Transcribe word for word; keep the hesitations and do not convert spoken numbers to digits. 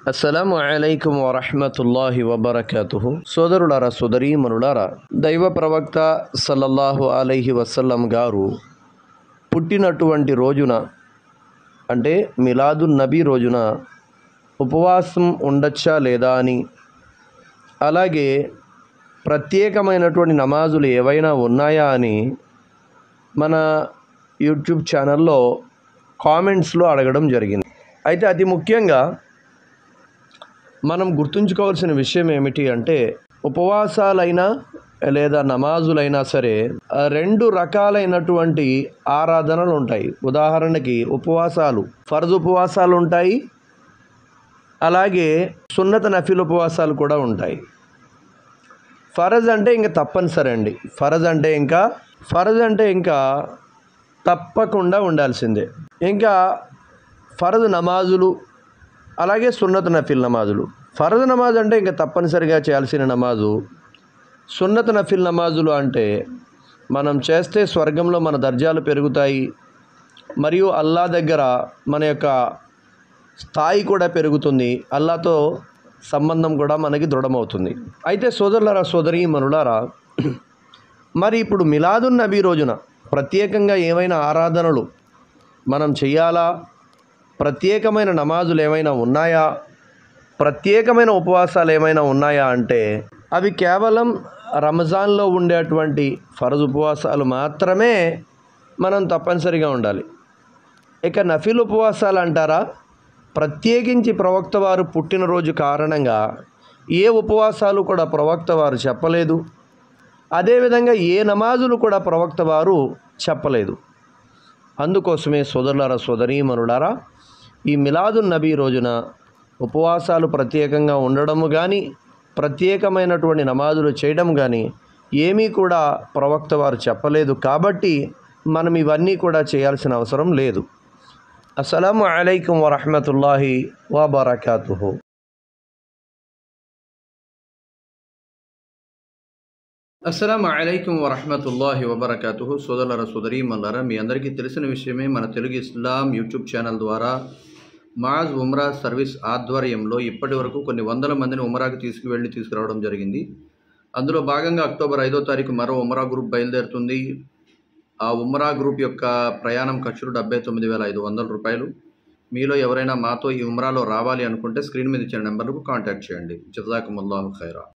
అస్సలాము అలైకుం వరహ్మతుల్లాహి వబరకాతుహు. సోదరులారా, సోదరీమణులారా, దైవ ప్రవక్త సల్లల్లాహు అలైహి వసల్లం గారు పుట్టినటువంటి రోజున, అంటే మిలాదున్ నబీ రోజున ఉపవాసం ఉండొచ్చా లేదా అని, అలాగే ప్రత్యేకమైనటువంటి నమాజులు ఏవైనా ఉన్నాయా అని మన యూట్యూబ్ ఛానల్లో కామెంట్స్లో అడగడం జరిగింది. అయితే అతి ముఖ్యంగా మనం గుర్తుంచుకోవాల్సిన విషయం ఏమిటి అంటే, ఉపవాసాలైనా లేదా నమాజులైనా సరే రెండు రకాలైనటువంటి ఆరాధనలు ఉంటాయి. ఉదాహరణకి ఉపవాసాలు, ఫర్జ్ ఉపవాసాలు ఉంటాయి, అలాగే సున్నత నఫిల్ ఉపవాసాలు కూడా ఉంటాయి. ఫరజ్ అంటే ఇంకా తప్పనిసరి అండి. ఫరజ్ అంటే ఇంకా ఫరజ్ అంటే ఇంకా తప్పకుండా ఉండాల్సిందే. ఇంకా ఫరజ్ నమాజులు, అలాగే సున్నత్ నఫిల్ నమాజులు. ఫరజ్ నమాజ్ అంటే ఇంకా తప్పనిసరిగా చేయాల్సిన నమాజు. సున్నత్ నఫిల్ నమాజులు అంటే మనం చేస్తే స్వర్గంలో మన దర్జాలు పెరుగుతాయి, మరియు అల్లా దగ్గర మన యొక్క స్థాయి కూడా పెరుగుతుంది, అల్లాతో సంబంధం కూడా మనకి దృఢమవుతుంది. అయితే సోదరులారా, సోదరీమణులారా, మరి ఇప్పుడు మిలాదున్ నబీ రోజున ప్రత్యేకంగా ఏమైనా ఆరాధనలు మనం చేయాలా? ప్రత్యేకమైన నమాజులు ఏమైనా ఉన్నాయా? ప్రత్యేకమైన ఉపవాసాలు ఏమైనా ఉన్నాయా అంటే, అవి కేవలం రంజాన్లో ఉండేటువంటి ఫరజ్ ఉపవాసాలు మాత్రమే మనం తప్పనిసరిగా ఉండాలి. ఇక నఫిల్ ఉపవాసాలు అంటారా, ప్రత్యేకించి ప్రవక్త వారు పుట్టినరోజు కారణంగా ఏ ఉపవాసాలు కూడా ప్రవక్త వారు చెప్పలేదు. అదేవిధంగా ఏ నమాజులు కూడా ప్రవక్త వారు చెప్పలేదు. అందుకోసమే సోదరులారా, సోదరీమణులారా, ఈ మిలాదున్ నబీ రోజున ఉపవాసాలు ప్రత్యేకంగా ఉండడము కానీ, ప్రత్యేకమైనటువంటి నమాజులు చేయడం కానీ ఏమీ కూడా ప్రవక్త వారు చెప్పలేదు. కాబట్టి మనం ఇవన్నీ కూడా చేయాల్సిన అవసరం లేదు. అస్సలాము అలైకుం వరహ్మతుల్లాహి వబరకాతుహు. అస్సలాము అలైకుం వరహ్మతుల్లాహి వబరకాతుహు. సోదరులారా, సోదరీమణులారా, మీ అందరికీ తెలిసిన విషయమే, మన తెలుగు ఇస్లాం యూట్యూబ్ ఛానల్ ద్వారా మాజ్ ఉమ్రా సర్వీస్ ఆధ్వర్యంలో ఇప్పటి వరకు కొన్ని వందల మందిని ఉమ్రాకి తీసుకువెళ్ళి తీసుకురావడం జరిగింది. అందులో భాగంగా అక్టోబర్ ఐదో తారీఖు మరో ఉమ్రా గ్రూప్ బయలుదేరుతుంది. ఆ ఉమ్రా గ్రూప్ యొక్క ప్రయాణం ఖర్చులు డెబ్బై తొమ్మిది వేల ఐదు వందల రూపాయలు. మీలో ఎవరైనా మాతో ఈ ఉమ్రాలో రావాలి అనుకుంటే స్క్రీన్ మీద ఇచ్చిన నెంబర్కు కాంటాక్ట్ చేయండి. జజాకుముల్లాహు ఖైరా.